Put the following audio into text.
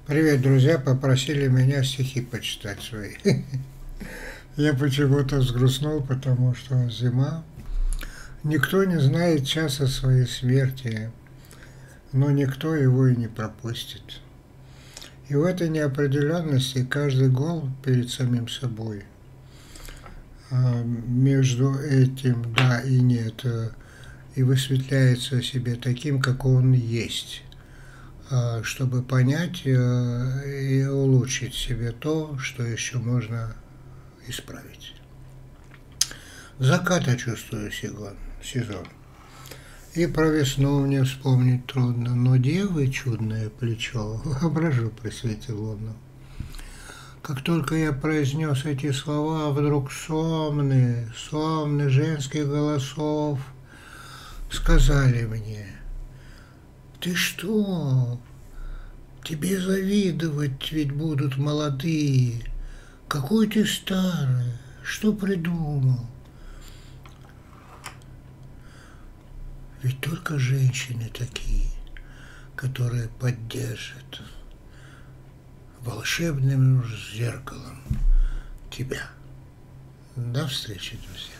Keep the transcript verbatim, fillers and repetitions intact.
Привет, друзья, попросили меня стихи почитать свои. Я почему-то взгрустнул, потому что зима. Никто не знает часа своей смерти, но никто его и не пропустит. И в этой неопределенности каждый гол перед самим собой. А между этим да и нет, и высветляется себе таким, какой он есть, чтобы понять и улучшить себе то, что еще можно исправить. Заката чувствую сезон, и про весну мне вспомнить трудно, но девы чудное плечо воображу при свете лунном. Как только я произнес эти слова, вдруг сонные, сонные женских голосов сказали мне: ты что? Тебе завидовать ведь будут молодые. Какой ты старый, что придумал? Ведь только женщины такие, которые поддержат волшебным зеркалом тебя. До встречи, друзья.